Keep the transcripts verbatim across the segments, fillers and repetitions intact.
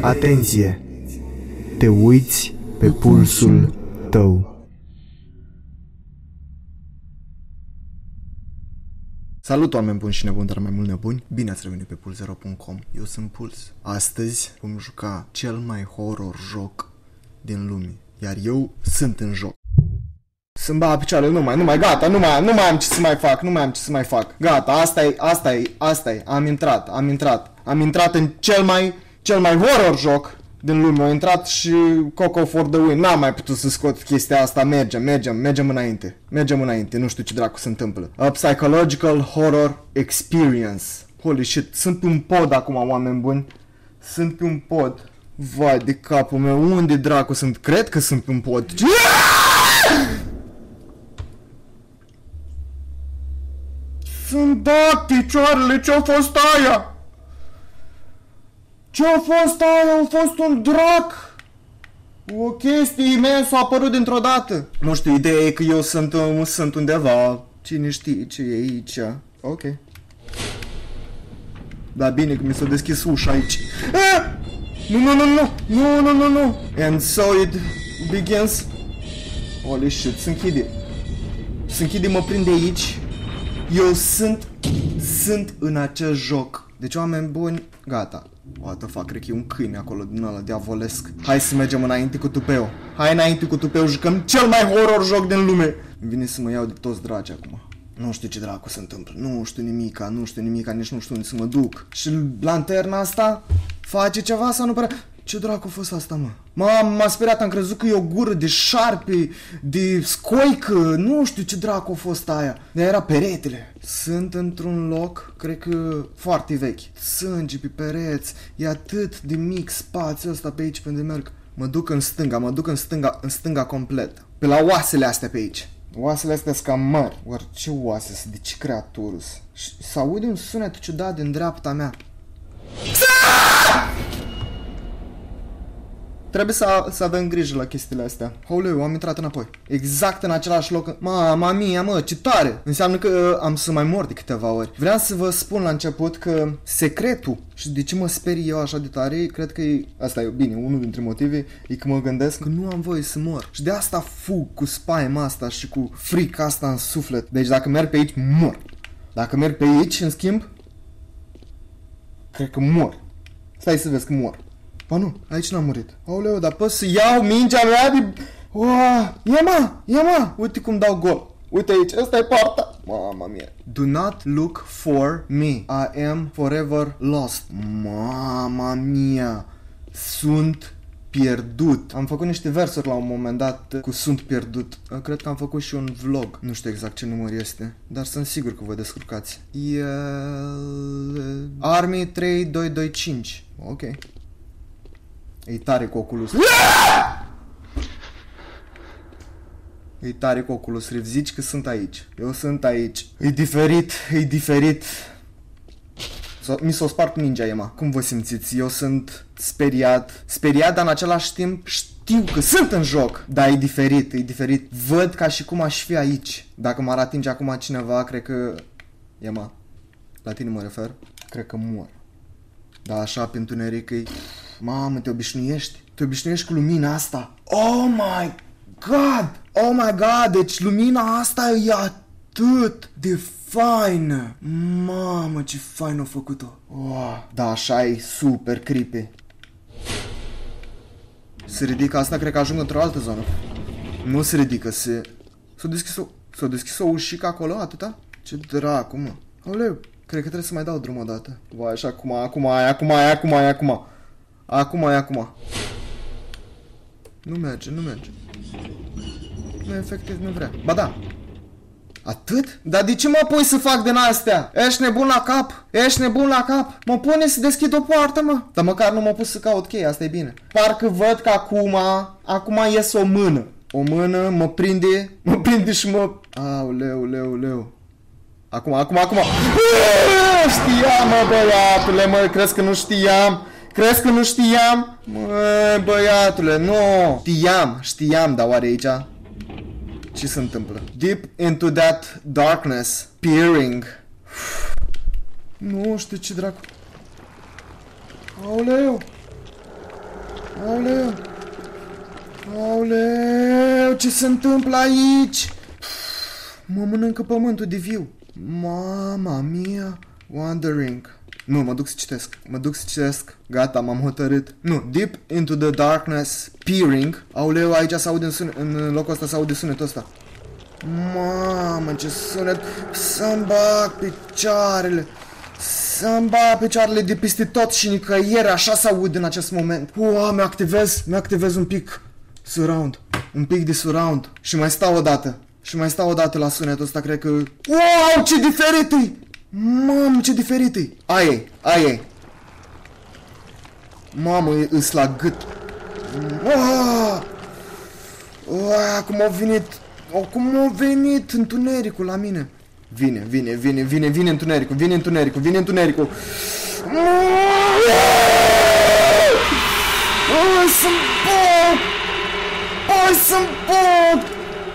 Atenție! Te uiți pe pulsul tău. Salut, oameni buni și nebuni, dar mai mult nebuni. Bine ați revenit pe puls zero punct com. Eu sunt Puls. Astăzi vom juca cel mai horror joc din lume. Iar eu sunt în joc. Sunt ba picioarele, nu mai, nu mai, gata, nu mai, nu mai am ce să mai fac, nu mai am ce să mai fac. Gata, asta e, asta e, asta e, am intrat, am intrat. Am intrat în cel mai, cel mai horror joc din lume. Am intrat și Coco for the win. N-am mai putut să scot chestia asta. Mergem, mergem, mergem înainte. Mergem înainte, nu știu ce dracu se întâmplă. A Psychological Horror Experience. Holy shit, sunt pe un pod acum, oameni buni. Sunt pe un pod. Vai de capul meu, unde dracu sunt? Cred că sunt pe un pod. Sunt dat picioarele, ce-a fost aia? Ce-a fost aia? A fost un drac! O chestie imensă a apărut dintr-o dată. Nu știu, ideea e că eu sunt, um, sunt undeva. Cine știe ce e aici? Ok. Da, bine că mi s-a deschis ușa aici. Ah! Nu, nu, nu, nu! Nu, nu, nu, nu! And so it begins. Holy shit, se închide. Se închide, mă prinde aici. Eu sunt, sunt în acest joc. Deci, oameni buni, gata. What the fuck, cred că e un câine acolo din ăla diavolesc. Hai să mergem înainte cu tupeu. Hai înainte cu tupeu, jucăm cel mai horror joc din lume. Îmi vine să mă iau de toți dragi acum. Nu știu ce dracu se întâmplă, nu știu nimica, nu știu nimica, nici nu știu unde să mă duc. Și lanterna asta face ceva sau nu prea... Ce dracu a fost asta, mă? M-a speriat, am crezut că e o gură de șarpe, de scoică, nu știu ce dracu a fost aia. Dar era peretele. Sunt într-un loc, cred că foarte vechi. Sânge pe pereți, e atât de mic spațiul ăsta pe aici pe unde merg. Mă duc în stânga, mă duc în stânga, în stânga complet. Pe la oasele astea pe aici. Oasele astea sunt cam mari. Oare ce oase sunt? De ce creatură sunt? S-aude un sunet ciudat din dreapta mea. Trebuie să, să avem grijă la chestiile astea. Hauleu, am intrat înapoi. Exact în același loc. Mama mia, mă, ce tare! Înseamnă că am să mai mor de câteva ori. Vreau să vă spun la început că secretul, și de ce mă sperii eu așa de tare, cred că e, asta e bine, unul dintre motive, e că mă gândesc că nu am voie să mor. Și de asta fug cu spaima asta și cu frica asta în suflet. Deci dacă merg pe aici, mor. Dacă merg pe aici, în schimb, cred că mor. Stai să vezi că mor. Ba nu, aici n-am murit. Aoleu, dar pot să iau mingea mea de... Oh, ia mă, ia mă. Uite cum dau gol. Uite aici, ăsta e partea. Mama mia. Do not look for me. I am forever lost. Mama mia. Sunt pierdut. Am făcut niște versuri la un moment dat cu sunt pierdut. Cred că am făcut și un vlog. Nu știu exact ce număr este, dar sunt sigur că vă descurcați. El... Army trei doi doi cinci. Ok. E tare cu Oculus. E tare cu Oculus Rift. Zici că sunt aici. Eu sunt aici. E diferit, e diferit. Mi s-o spart mingea, Ema. Cum vă simțiți? Eu sunt speriat. Speriat, dar în același timp știu că sunt în joc. Dar e diferit, e diferit. Văd ca și cum aș fi aici. Dacă m-ar atinge acum cineva, cred că... Ema, la tine mă refer. Cred că mor. Dar așa, pe întuneric, e... Mamă, te obișnuiești? Te obișnuiești cu lumina asta? Oh my god! Oh my god! Deci lumina asta e atât de faină! Mamă, ce fain a făcut-o! Oh, da, așa e super creepy. Se ridică asta, cred că ajung într-o altă zonă. Nu se ridică, se... S-a deschis o... S-a deschis o ușică acolo, atâta? Ce dracu, mă! Aoleu, cred că trebuie să mai dau drum o dată. Vai, așa, acum, acum, aia, acum, aia, acum, aia, acum. Acum e acum. Nu merge, nu merge. Nu, efectiv nu vrea. Ba da. Atât? Dar de ce mă pui să fac din astea? Ești nebun la cap? Ești nebun la cap? Mă pune să deschid o poartă, mă. Dar măcar nu mă pus să caut cheia, asta e bine. Parcă văd că acum, acum ies o mână. O mână mă prinde, mă prinde și mă... Aoleu, leu, leu. Acum, acum, acum. Știam, mă, băiatule, mă, crezi că nu știam? Crezi că nu știam? Măi, băiatule, nu! Știam, știam, dar oare aici? Ce se întâmplă? Deep into that darkness, peering. Nu știu ce dracu. Aoleu! Aoleu! Aoleu! Ce se întâmplă aici? Mă mănâncă pământul de viu. Mama mia! Wandering. Nu, mă duc să citesc. Mă duc să citesc. Gata, m-am hotărât. Nu, Deep into the darkness, peering. Aoleu, aici se aude în, sunet, în locul ăsta se aude sunetul ăsta. Mamă, ce sunet. Să-mi bag picioarele. Să-mi bag picioarele de peste tot și nicăieri. Așa se aude în acest moment. Ua, mi-activez, mi-activez un pic surround. Un pic de surround. Și mai stau o dată. Și mai stau o dată la sunetul ăsta, cred că... Wow, ce diferit e! Mamă, ce diferit e! Aia e, aia e. Mamă, îs la gât. Uaa! Uaa, cum a venit... Cum a venit întunericul la mine. Vine, vine, vine, vine, vine întunericul, vine întunericul, vine întunericul. Ui, să-mi pot! Ui, să-mi pot!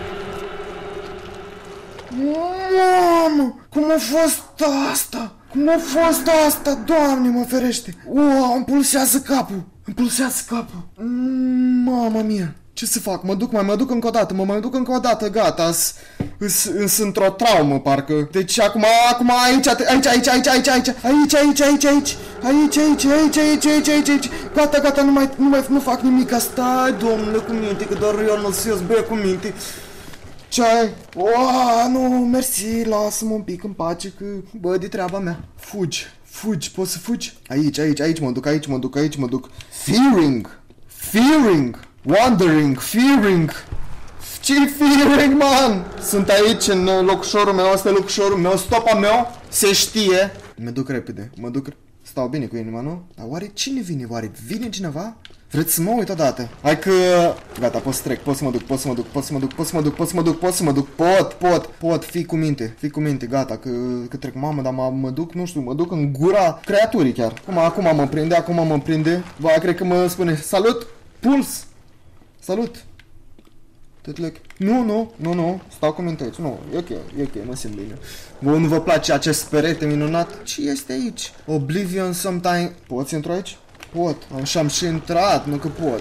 Mamă, cum a fost asta? Cum a fost asta? Doamne, mă ferește! Wow, îmi pulsează capul! Îmi pulsează capul! Mamă mia! Ce să fac? Mă duc, mai mă duc încă o dată, mă mai duc încă o dată, gata, sunt într-o traumă, parcă. Deci acum, acum, aici, aici, aici, aici, aici, aici, aici, aici, aici, aici, aici, aici, aici, aici, aici, aici, aici, gata, gata, nu mai, nu mai, nu fac nimic, stai, domnule, cu minte, că doar eu nu sunt, bă, cu minte. Ce ai? Oa, nu, mersi, lasă-mă un pic în pace, că, bă, de treaba mea. Fugi, fugi, poți să fugi? Aici, aici, aici mă duc, aici mă duc, aici mă duc. Fearing, fearing. Wandering, fearing. Ce-i fearing, man? Sunt aici în locușorul meu, ăsta e locușorul meu, stopa meu, se știe. Mă duc repede, mă duc, stau bine cu inima, nu? Dar oare cine vine, oare vine cineva? Vreți să mă uit odată? Hai că... Gata, pot să trec, pot să mă duc, pot să mă duc, pot să mă duc, pot să mă duc, pot să mă duc, pot să mă duc, pot, pot, pot, fii cu minte, fii cu minte, gata, că, că trec, mamă, dar mă, mă duc, nu știu, mă duc în gura creaturii chiar. Acum, acum mă prinde, acum mă prinde, ba, cred că mă spune, salut, puls! Salut! Tătlec. Nu, nu, nu, nu, stau cu minte aici, nu, e ok, e ok, mă simt bine. Vă nu vă place acest perete minunat? Ce este aici? Oblivion sometime... Poți intru aici? Pot, așa am și intrat, nu că pot.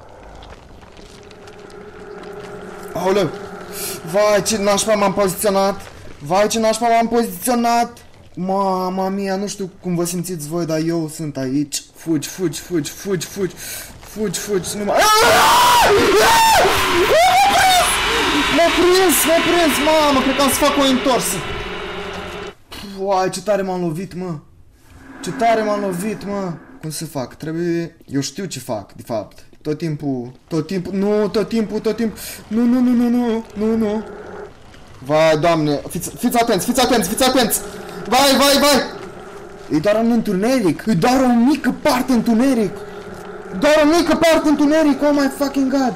Aoleu! Vai, ce nașpa m-am poziționat! Vai, ce nașpa m-am poziționat! Mama mia, nu știu cum vă simțiți voi, dar eu sunt aici. Fugi, fugi, fugi, fugi, fugi. Fugi, fugi, nu mai... M-a prins, m-a prins, mamă, cred că am să fac o întorsă. Uai, ce tare m-am lovit, mă. Ce tare m-am lovit, mă. Cum să fac? Trebuie... Eu știu ce fac, de fapt. Tot timpul, tot timpul, nu, tot timpul, tot timpul. Nu, nu, nu, nu, nu, nu, nu. Vai, doamne, fiți, fiți atenți, fiți atenți, fiți atenți. Vai, vai, vai. E doar un întuneric, e doar o mică parte întuneric. Doar o mică parte întuneric, oh my fucking god.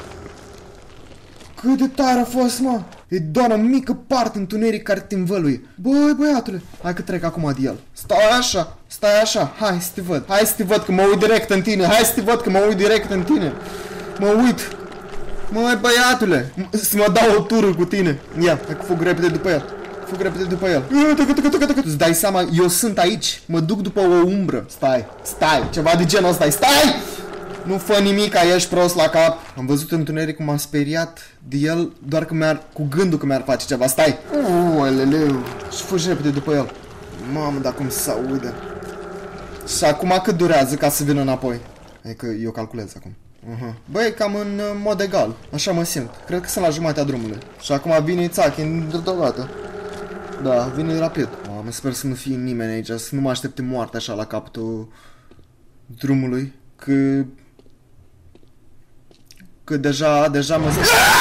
Cât de tare a fost, mă. E doar o mică parte întuneric care te învăluie. Băi, băiatule, hai că trec acum de el. Stai așa, stai așa, hai să te văd. Hai să te văd că mă uit direct în tine. Hai să te văd că mă uit direct în tine. Mă uit. Măi, băiatule, să mă dau o tură cu tine. Ia, hai că fug repede după el. Fug repede după el. Îți dai seama, eu sunt aici, mă duc după o umbră. Stai, stai, ceva de genul ăsta, stai! Nu fă nimic, ești prost la cap. Am văzut întuneric cum m-am speriat de el, doar că mi-ar, cu gândul că mi-ar face ceva. Stai! Ueleleu! Și fugi repede după el. Mamă, dar cum se aude. Și acum cât durează ca să vină înapoi? Adică eu calculez acum. Uh-huh. Băi, cam în mod egal. Așa mă simt. Cred că sunt la jumatea drumului. Și acum vine Țachin deodată. Da, vine rapid. Mamă, sper să nu fie nimeni aici, să nu mă aștepte moarte așa la capătul drumului. Că... Că deja, deja mă...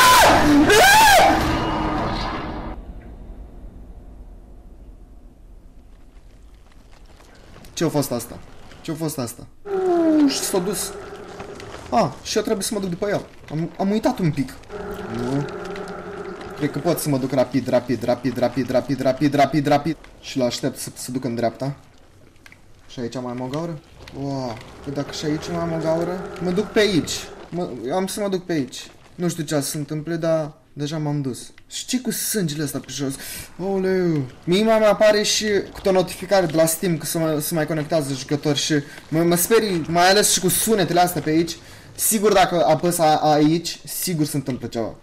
Ce-a fost asta? Ce-a fost asta? Uuu, și s-a dus. Ah, și eu trebuie să mă duc după el. Am, am uitat un pic. Nu. Cred că pot să mă duc rapid, rapid, rapid, rapid, rapid, rapid, rapid, rapid. Și l aștept să se ducă în dreapta. Și aici mai am o gaură? Wow, că dacă și aici mai am o gaură, mă duc pe aici. Mă, am să mă duc pe aici. Nu știu ce se întâmple, dar Deja m-am dus. Și ce cu sângele ăsta pe jos? Oleu. Mie mai apare și cu o notificare de la Steam că se mai, se mai conectează jucători și mă, mă sperii, mai ales și cu sunetele astea pe aici. Sigur dacă apăs a, aici, sigur se întâmplă ceva.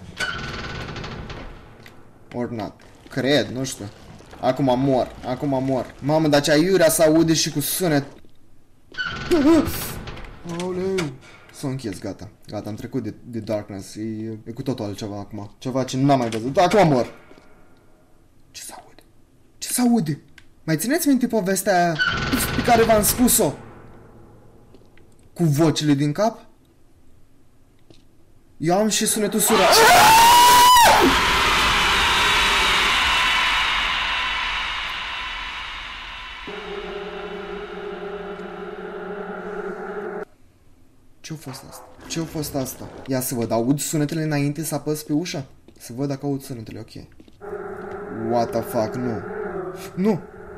Or not. Cred, nu știu. Acum mor, acum mor. Mamă, dar ce aiurea se aude și cu sunet. Oleu. S-o închis, gata. Gata, am trecut de, de Darkness. E, e cu totul altceva acum. Ceva ce n-am mai văzut. Acum mor. Ce s-aude? Ce s-aude? Mai țineți minte povestea aia pe care v-am spus-o? Cu vocile din cap? Eu am și sunetul sura. Ce-a fost asta? Ce-a fost asta? Ia să văd, aud sunetele înainte să apăs pe ușa? Să văd dacă aud sunetele, ok. What the fuck, nu. Nu!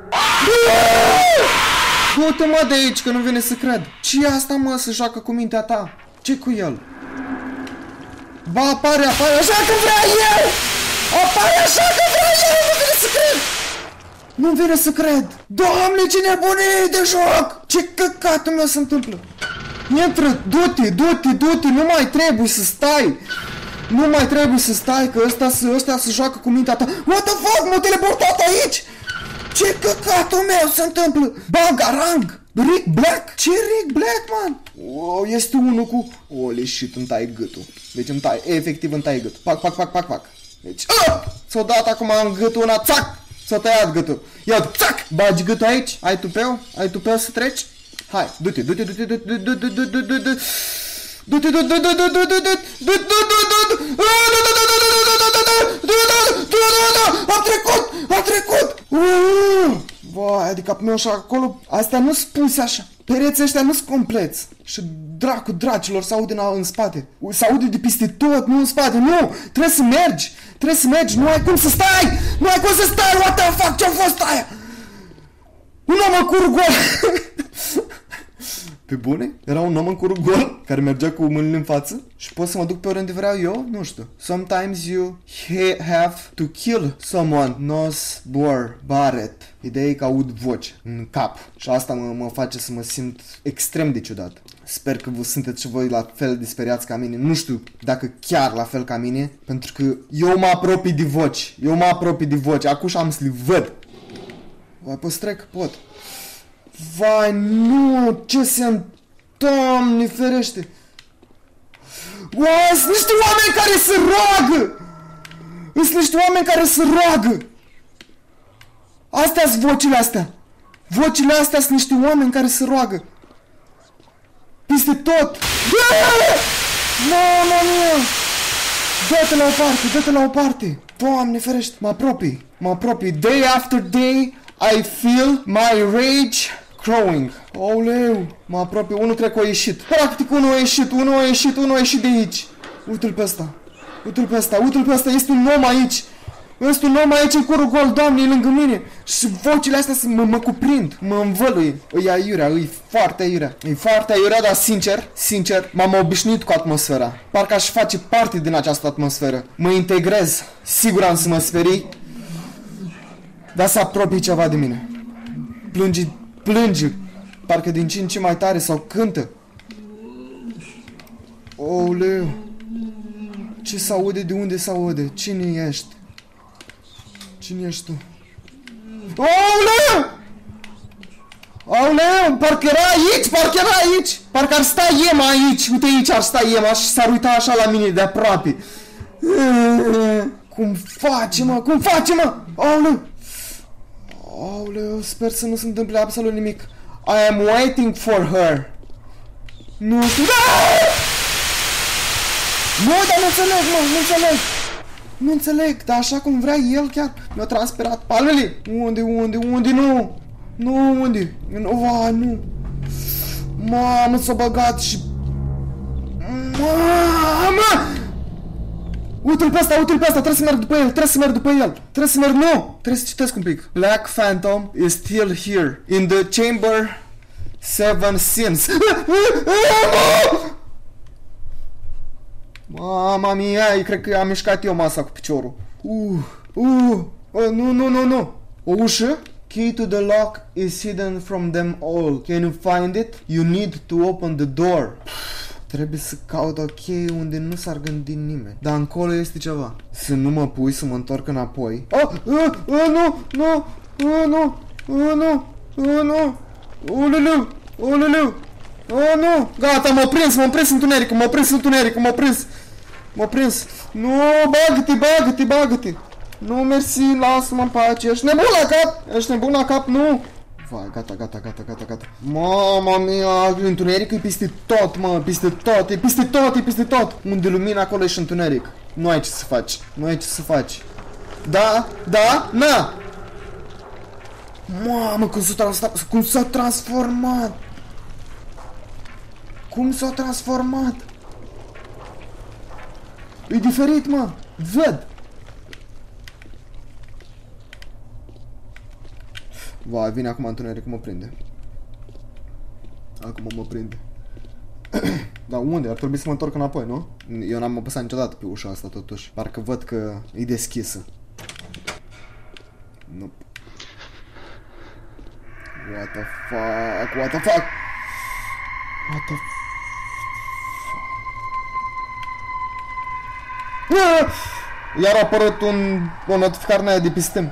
Du-te mă de aici, că nu vine să cred. Ce-i asta, mă, să joacă cu mintea ta? Ce cu el? Ba, apare, apare așa că vrea el! Apare așa că vrea el! Nu vine să cred! Nu vine să cred! Doamne, ce nebunie de joc! Ce căcatul meu se întâmplă? Intră, du-te, du-te, du-te, nu mai trebuie să stai! Nu mai trebuie să stai, că ăsta să, ăsta să joacă cu mintea ta. What the fuck, m-a teleportat aici? Ce căcatul meu se întâmplă? Bangarang! Rick Black? Ce Rick Black, man? Oh, este unul cu... Holy shit, îmi tai gâtul. Deci îmi tai, efectiv îmi tai gâtul. Pac, pac, pac, pac, pac. Deci, ah! S-a dat acum în gâtul una, țac! S-a tăiat gâtul. Ia, țac! Bagi gâtul aici? Ai tupeu? Ai tupeu să treci? Hai, du-te, du-te, du-te, du-te, du-te, du-te, du-te, du-te, du-te, du-te, du-te, du-te, a trecut, a trecut! Vai, adică capul meu așa acolo, astea nu spuse așa. Pereții ăștia nu sunt compleți. Și dracu dracilor s-aude în spate. S-aude de peste tot, nu în spate, nu! Trebuie să mergi, trebuie să mergi, nu ai cum să stai! Nu ai cum să stai, what the fuck, ce-a fost aia? Un om în curul gol! Pe bune? Era un om în curul gol care mergea cu mâinile în față și pot să mă duc pe oriunde vreau eu? Nu știu. Sometimes you have to kill someone. Nos, bor, Barret. Ideea e că aud voci în cap și asta mă, mă face să mă simt extrem de ciudat. Sper că vă sunteți și voi la fel de speriați ca mine. Nu știu dacă chiar la fel ca mine, pentru că eu mă apropii de voci. Eu mă apropii de voci. Acum și am să le văd. Vai, poți trec? Pot. Vai, nu, ce se... Doamne, ferește! Uai, sunt niște oameni care se roagă! Sunt niște oameni care se roagă! Astea-s vocile astea! Vocile astea sunt niște oameni care se roagă! Peste tot! Nu, nu, nu! Dă-te la o parte, dă-te la o parte! Doamne, ferește! Mă apropii, mă apropii! Day after day, I feel my rage growing. Oleu, mă apropie, unul cred că a ieșit. Practic unul a ieșit, unul a ieșit, unul a ieșit de aici. Uite-l pe ăsta, uite-l pe ăsta, uite-l pe ăsta, este un om aici. Este un om aici în curul gol, Doamne, e lângă mine. Și vocile astea mă, mă cuprind, mă învăluie. E aiurea, e foarte aiurea. E foarte aiurea, dar sincer, sincer, m-am obișnuit cu atmosfera. Parcă aș face parte din această atmosferă. Mă integrez, sigur am să mă sperii. Dar să apropie ceva de mine. Plânge, plânge. Parcă din ce în ce mai tare sau cântă. Oleu. Ce s-aude? De unde s-aude? Cine ești? Cine ești tu? Oleu! Oleu! Parcă era aici! Parcă era aici! Parcă ar sta Ema aici! Uite aici ar sta Ema și s-ar uita așa la mine de aproape. Cum face, mă? Cum face, mă? Oleu! Aoleu, sper să nu se întâmple absolut nimic. I am waiting for her. Nu știu. Nu, dar nu înțeleg, mă, nu înțeleg. Nu înțeleg, dar așa cum vrea el chiar. Mi-a transpirat palmele. Unde, unde, unde, nu. Nu, unde. Nu, nu. Mamă, s-a băgat și... Mamă! Uite-l pe asta, uite-l pe asta, trebuie să merg după el, trebuie să merg după el. Trebuie să merg, nu! Trebuie să citesc un pic. Black Phantom is still here. In the chamber seven sins. Mama mia, cred că am mișcat eu masa cu piciorul. Uh, uh, uh, nu, nu, nu, nu. O ușă? Key to the lock is hidden from them all. Can you find it? You need to open the door. Trebuie să caut o cheie unde nu s-ar gândi nimeni. Dar încolo este ceva. Să nu mă pui să mă întorc înapoi. Oh, uh, uh, nu, nu, uh, nu, uh, nu, uh, nu, ululu, ululu, uh, nu. Gata, m-a prins, m-a prins întunericul, m-a prins întunericul, m-a prins. M-a prins. Nu, bagă-te, bagă-te, bagă-te. Nu, mersi, lasă-mă în pace. Ești nebun la cap, ești nebun la cap, nu. Vai, gata, gata, gata, gata, gata. Mama mia, întunericul e peste tot, mă, peste tot, e peste tot, e peste tot. Unde lumina, acolo e și întuneric. Nu ai ce să faci, nu ai ce să faci. Da, da, na. Mamă, cum s-a transformat, cum s-a transformat. Cum s-a transformat. E diferit, mă, văd. Vai, vine acum întunericul, mă prinde. Acum mă prinde. Dar unde? Ar trebui să mă întorc înapoi, nu? Eu n-am apăsat niciodată pe ușa asta, totuși. Parcă văd că e deschisă. Nope. What the fuck? What the fuck? What the fuck? Iar a apărut un, o notificare aia de pe Steam.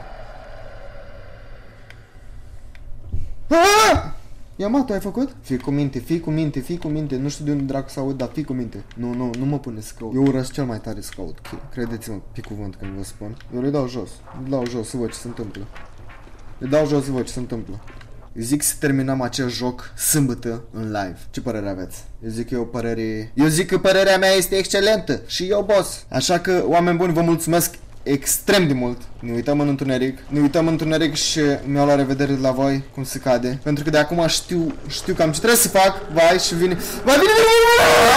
Ia mă, tu ai făcut? Fii cu minte, fii cu minte, fii cu minte. Nu știu de unde dracu să aud, dar fii cu minte. Nu, nu, nu mă pune să caut. Eu urăsc cel mai tare să caut. Okay. Credeți-mă pe cuvânt când vă spun. Eu le dau jos, le dau jos să văd ce se întâmplă. Le dau jos să văd ce se întâmplă. Eu zic să terminăm acest joc sâmbătă în live. Ce părere aveți? Eu zic că eu părere... Eu zic că părerea mea este excelentă și eu boss. Așa că, oameni buni, vă mulțumesc extrem de mult. Ne uităm în întuneric. Ne uităm în întuneric și mi-au la revedere de la voi, cum se cade. Pentru că de acum știu, știu cam ce trebuie să fac. Vai, și vine... Vai, vine, vine, vine!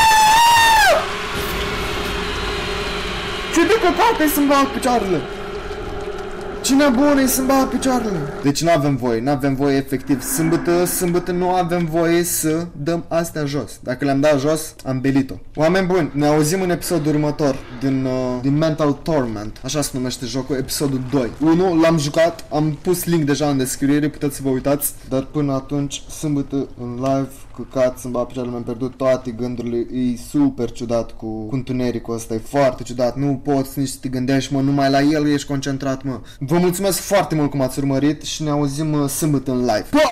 Ce de căcat e să-mi bag picioarele? Cine bună e să-mi bag picioarele? Deci nu avem voie, nu avem voie efectiv. Sâmbătă, sâmbătă nu avem voie să dăm astea jos. Dacă le-am dat jos, am belit-o. Oameni buni, ne auzim în episodul următor din, uh, din Mental Torment. Așa se numește jocul, episodul doi. unu l-am jucat, am pus link deja în descriere, puteți să vă uitați. Dar până atunci, sâmbătă în live, căcat, să-mi bag picioarele, mi-am pierdut toate gândurile. E super ciudat cu, cu întunericul ăsta, e foarte ciudat. Nu poți nici să te gândești, mă, numai la el ești concentrat, mă. Vă mulțumesc foarte mult cum ați urmărit și ne auzim uh, sâmbătă în live. Pa!